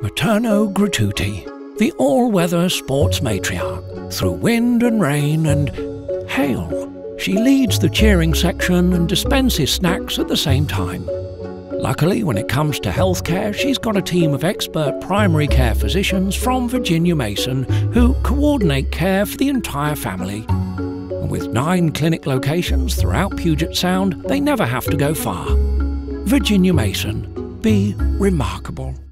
Materno Gratuiti, the all-weather sports matriarch. Through wind and rain and hail, she leads the cheering section and dispenses snacks at the same time. Luckily, when it comes to healthcare, she's got a team of expert primary care physicians from Virginia Mason who coordinate care for the entire family. And with 9 clinic locations throughout Puget Sound, they never have to go far. Virginia Mason. Be remarkable.